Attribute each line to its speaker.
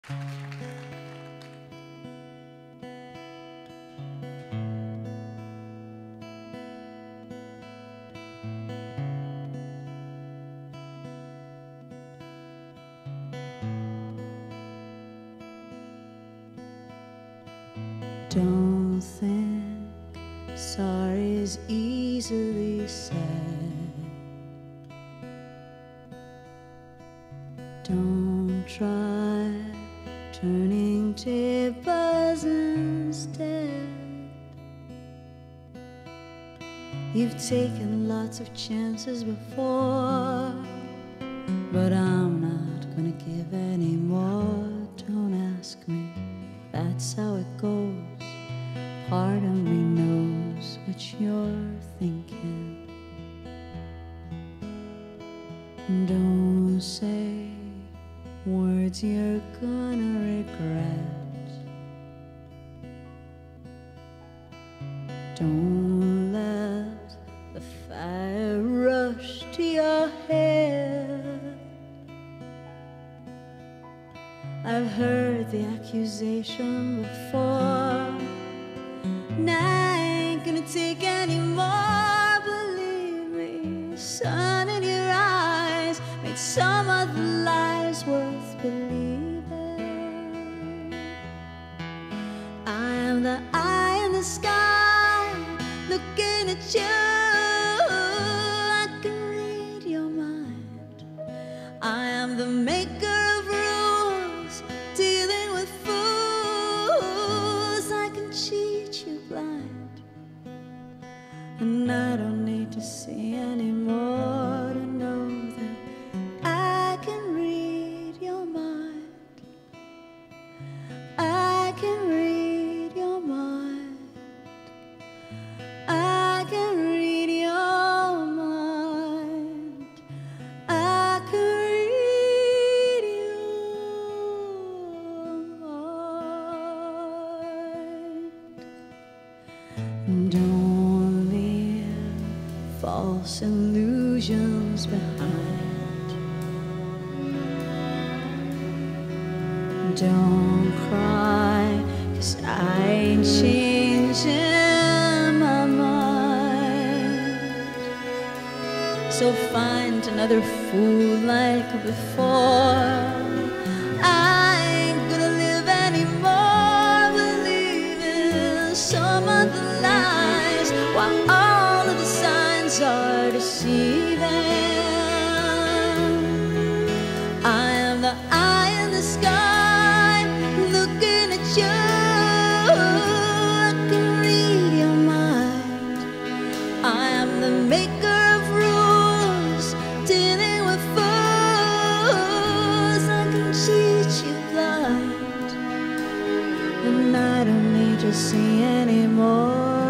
Speaker 1: Don't think sorry is easily said. Don't try turning tables instead. You've taken lots of chances before, but I'm not gonna give any more. Don't ask me, that's how it goes. Part of me knows what you're thinking. Don't say words you're gonna regret. Don't let the fire rush to your head. I've heard the accusation before, and I ain't gonna take any more. Believe me, the sun in your eyes made some of the lies worth believing. I am the eye in the sky looking at you. I can read your mind. I am the maker of rules, dealing with fools. I can cheat you blind, and I don't need to see anymore to know that I can read your mind. I can read your mind. I can read your mind. I can read your mind. Don't leave false illusions behind. Don't cry, 'cause I ain't changing my mind. So find another fool like before. I ain't gonna live anymore believing some of the lies, while all of the signs are deceiving. I am the eye in the sky looking at you. I can read your mind. I am the maker of rules, dealing with fools. I can cheat you blind, and I don't need to see anymore.